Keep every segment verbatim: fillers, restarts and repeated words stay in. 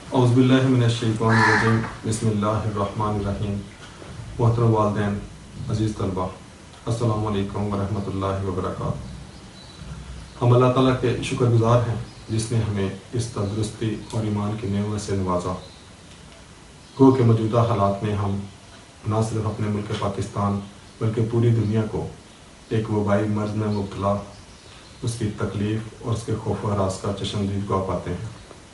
اعوذ باللہ من الشیطان الرجیم بسم اللہ الرحمن الرحیم. محترم والدین، عزیز طلبہ، السلام علیکم ورحمۃ اللہ وبرکاتہ. ہم اللہ تعالیٰ کے شکر گزار ہیں جس نے ہمیں اس تندرستی اور ایمان کی نعمت سے نوازا. گو کہ موجودہ حالات میں ہم نہ صرف اپنے ملک پاکستان بلکہ پوری دنیا کو ایک وبائی مرض میں مبتلا، اس کی تکلیف اور اس کے خوف و ہراس کا چشمدید گواہ پاتے ہیں.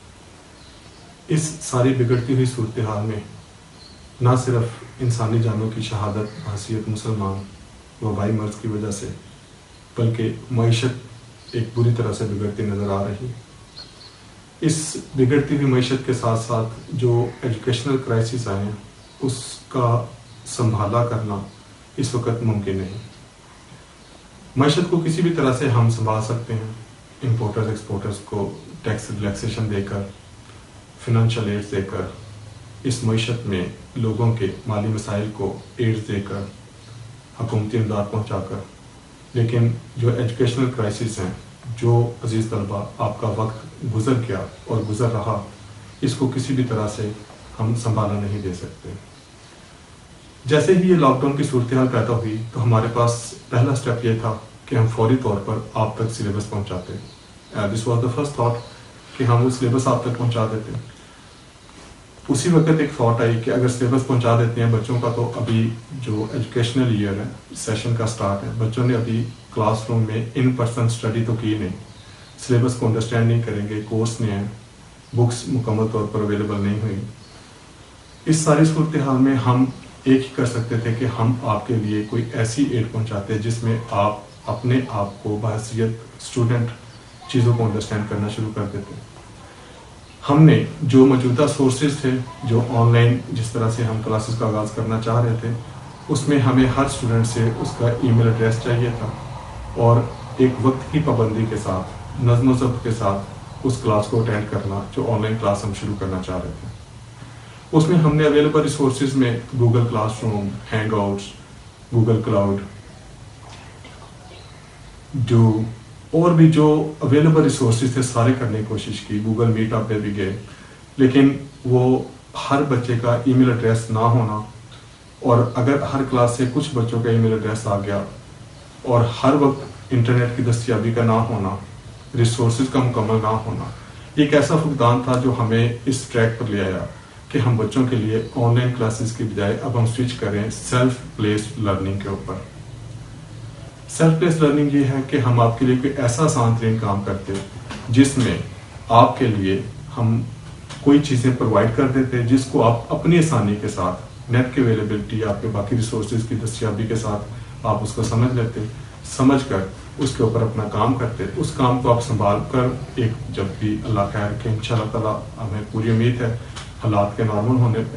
اس ساری بگڑتی ہوئی صورتحال میں نہ صرف انسانی جانوں کی شہادت حیثیت مسلمان وبائی مرض کی وجہ سے، بلکہ معیشت ایک بری طرح سے بگڑتی نظر آ رہی. اس بگڑتی ہوئی معیشت کے ساتھ ساتھ جو ایجوکیشنل کرائسس آئے ہیں اس کا سنبھالا کرنا اس وقت ممکن نہیں. معیشت کو کسی بھی طرح سے ہم سنبھال سکتے ہیں، امپورٹرز ایکسپورٹرز کو ٹیکس ریلیکسیشن دے کر، فنانشل ایڈز دے کر، اس معیشت میں لوگوں کے مالی مسائل کو ایڈز دے کر، حکومتی امداد پہنچا کر. لیکن جو ایجوکیشنل کرائسس ہیں، جو عزیز طلبہ آپ کا وقت گزر گیا اور گزر رہا، اس کو کسی بھی طرح سے ہم سنبھالا نہیں دے سکتے. جیسے ہی یہ لاک ڈاؤن کی صورتحال پیدا ہوئی تو ہمارے پاس پہلا سٹیپ یہ تھا کہ ہم فوری طور پر آپ تک سلیبس پہنچاتے. This was the first thought کہ ہم وہ سلیبس آپ تک پہنچا دیتے. اسی وقت ایک تھاٹ آئی کہ اگر سلیبس پہنچا دیتے ہیں بچوں کا، تو ابھی جو ایجوکیشنل ایئر ہے، سیشن کا سٹارٹ ہے، بچوں نے ابھی کلاس روم میں ان پرسن اسٹڈی تو کی نہیں، سلیبس کو انڈرسٹینڈ نہیں کریں گے، کورس نہیں ہے، بکس مکمل طور پر اویلیبل نہیں ہوئی. اس ساری صورتحال میں ہم ایک ہی کر سکتے تھے کہ ہم آپ کے لیے کوئی ایسی ایڈ پہنچاتے جس میں آپ اپنے آپ کو بحیثیت اسٹوڈنٹ چیزوں کو انڈرسٹینڈ کرنا شروع کر دیتے. ہم نے جو موجودہ سورسز تھے، جو آن لائن جس طرح سے ہم کلاسز کا آغاز کرنا چاہ رہے تھے، اس میں ہمیں ہر اسٹوڈنٹ سے اس کا ای میل ایڈریس چاہیے تھا اور ایک وقت کی پابندی کے ساتھ، نظم و ضبط کے ساتھ اس کلاس کو اٹینڈ کرنا جو آن لائن کلاس ہم شروع کرنا چاہ رہے تھے. اس میں ہم نے اویلیبل ریسورسز میں Google classroom, Hangouts, Google cloud, جو اور بھی جو اویلیبل ریسورسز تھے سارے کرنے کی کوشش کی. گوگل میٹ اپ پہ بھی گئے، لیکن وہ ہر بچے کا ای میل ایڈریس نہ ہونا، اور اگر ہر کلاس سے کچھ بچوں کا ای میل ایڈریس آ گیا اور ہر وقت انٹرنیٹ کی دستیابی کا نہ ہونا، ریسورسز کا مکمل نہ ہونا، یہ ایک ایسا فقدان تھا جو ہمیں اس ٹریک پر لے آیا کہ ہم بچوں کے لیے آن لائن کلاسز کی بجائے اب ہم سوئچ کریں سیلف پلیسڈ لرننگ کے اوپر. سیلف پلیسڈ لرننگ یہ ہے کہ ہم آپ کے لیے کوئی ایسا آسان ترین کام کرتے جس میں آپ کے لیے ہم کوئی چیزیں پرووائڈ کر دیتے جس کو آپ اپنی آسانی کے ساتھ، نیٹ کی اویلیبلٹی، آپ کے باقی ریسورسز کی دستیابی کے ساتھ آپ اس کو سمجھ لیتے، سمجھ کر اس کے اوپر اپنا کام کرتے. اس کام کو آپ سنبھال کر ایک جب بھی اللہ خیر کہ انشاءاللہ تعالیٰ ہمیں پوری امید ہے حالات کے نارمل ہونے پہ،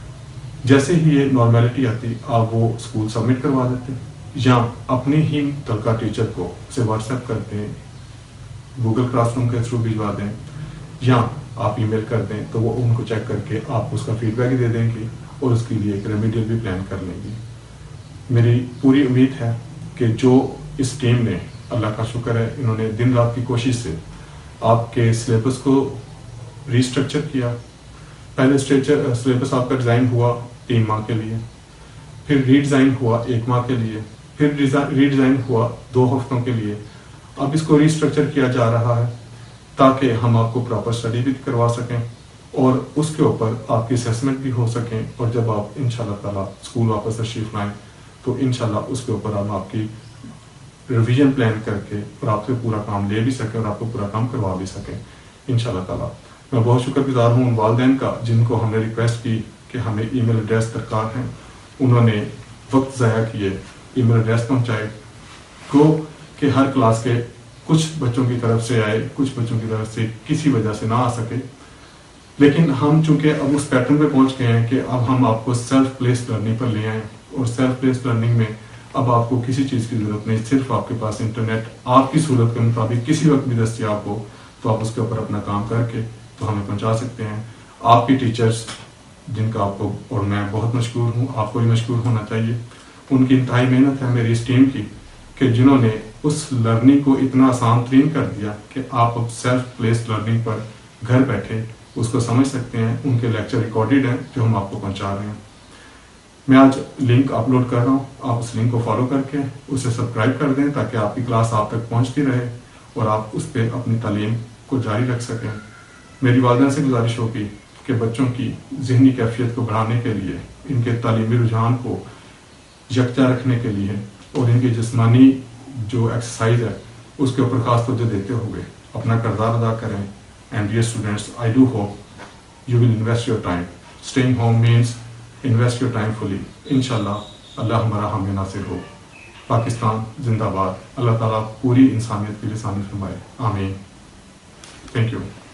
جیسے ہی یہ نارملٹی آتی آپ وہ اسکول سبمٹ کروا دیتے، یا اپنے ہی متعلقہ ٹیچر کو اسے واٹس ایپ کر دیں، گوگل کلاس روم کے تھرو بھجوا دیں، یا آپ ای میل کر دیں تو وہ ان کو چیک کر کے آپ اس کا فیڈ بیک دے دیں گے اور اس کے لیے ایک ریمیڈیل بھی پلان کر لیں گے. میری پوری امید ہے کہ جو اس ٹیم نے، اللہ کا شکر ہے، انہوں نے دن رات کی کوشش سے آپ کے سلیبس کو ریسٹرکچر کیا. پہلے اسٹرکچر سلیبس آپ کا ڈیزائن ہوا تین ماہ کے لیے، پھر ری ڈیزائن ہوا ایک ماہ کے لیے، پھر ری ڈیزائن ہوا دو ہفتوں کے لیے. اب اس کو ریسٹرکچر کیا جا رہا ہے تاکہ ہم آپ کو پراپر اسٹڈی بھی کروا سکیں اور اس کے اوپر آپ کی اسیسمنٹ بھی ہو سکیں، اور جب آپ انشاءاللہ تعالیٰ اسکول واپس تشریف لائیں تو انشاءاللہ اس کے اوپر ہم آپ کی ریویژن پلان کر کے اور آپ سے پورا کام لے بھی سکیں اور آپ کو پورا کام کروا بھی سکیں انشاءاللہ تعالیٰ. میں بہت شکر گزار ہوں ان والدین کا جن کو ہم نے ریکویسٹ کی کہ ہمیں ای میل ایڈریس درکار ہیں. انہوں نے وقت ضائع کیے، ای میل ایڈریس پہنچائے، کو کہ ہر کلاس کے کچھ بچوں کی طرف سے آئے، کچھ بچوں کی طرف سے کسی وجہ سے نہ آ سکے. لیکن ہم چونکہ اب اس پیٹرن پہ پہنچ گئے ہیں کہ اب ہم آپ کو سیلف پلیسڈ لرننگ پر لے آئیں، اور سیلف پلیسڈ لرننگ میں اب آپ کو کسی چیز کی ضرورت نہیں، صرف آپ کے پاس انٹرنیٹ آپ کی صورت کے مطابق کسی وقت بھی دستیاب ہو تو آپ اس کے اوپر اپنا کام کر کے تو ہمیں پہنچا سکتے ہیں. آپ کی ٹیچرز جن کا آپ کو اور میں بہت مشکور ہوں، آپ کو بھی مشکور ہونا چاہیے، ان کی انتہائی محنت ہے میری اس ٹیم کی کہ جنہوں نے اس لرننگ کو اتنا آسان ترین کر دیا کہ آپ اب سیلف پلیسڈ لرننگ پر گھر بیٹھے اس کو سمجھ سکتے ہیں. ان کے لیکچر ریکارڈیڈ ہیں جو ہم آپ کو پہنچا رہے ہیں. میں آج لنک اپلوڈ کر رہا ہوں, آپ اس لنک کو فالو کر کے اسے سبسکرائب کر دیں تاکہ آپ کی کلاس آپ تک پہنچتی رہے اور آپ اس پہ اپنی تعلیم کو جاری رکھ سکیں. میری والدین سے گزارش ہوگی کہ بچوں کی ذہنی کیفیت کو بڑھانے کے لیے, ان کے تعلیمی رجحان کو یکجا رکھنے کے لیے اور ان کی جسمانی جو ایکسرسائز ہے اس کے اوپر خاص توجہ دیتے ہوئے اپنا کردار ادا کریں. And dear students, I do hope you will invest your time. Staying home means invest your time fully. انشاءاللہ اللہ ہمارا حامی ناصر ہو. پاکستان زندہ باد. اللہ تعالیٰ پوری انسانیت کی لسانی فرمائے. آمین. Thank you.